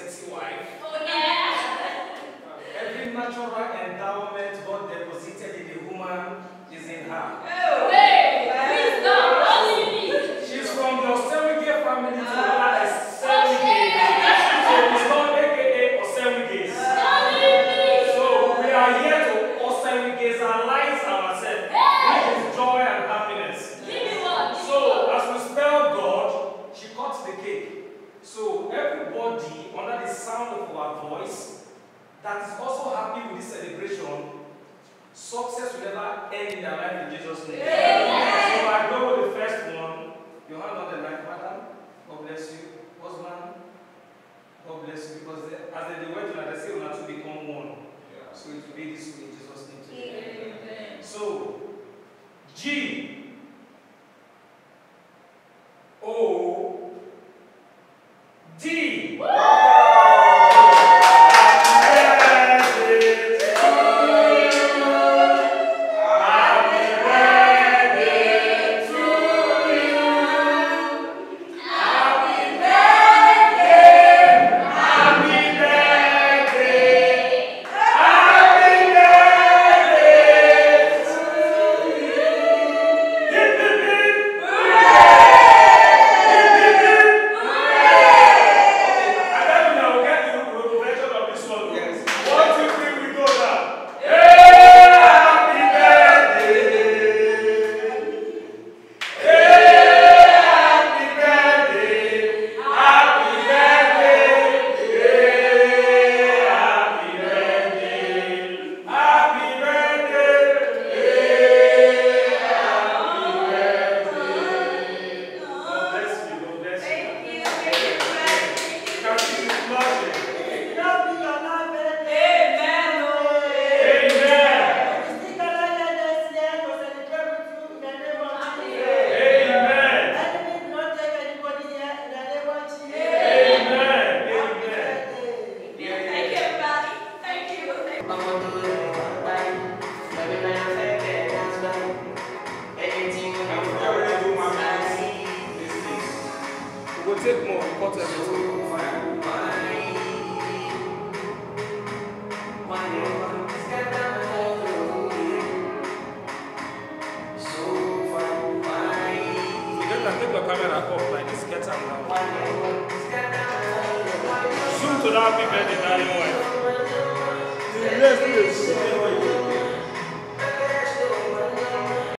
sexy wife. Oh, yeah. Every natural endowment God deposited in a woman is in her. Oh, wait. Wisdom. She's from the Osemwegie family to another Osemwegie. So it's not AKA Osemwegie. So we are here to Osemwiegialize ourselves. Which is joy and happiness. So as we spell God, she cuts the cake. So everybody under the sound of our voice that is also happy with this celebration, success will never end in their life in Jesus' name. Amen. So I go with the first one. Your hand on the mic, madam. God bless you. Husband, God bless you. Because as they went to they say we have to become one. Yeah. So it will be this way in Jesus' name. Amen. So G O D. Take more, cut everything. You don't take your camera up like this, get them down. Zoom to that big birthday, darling wife.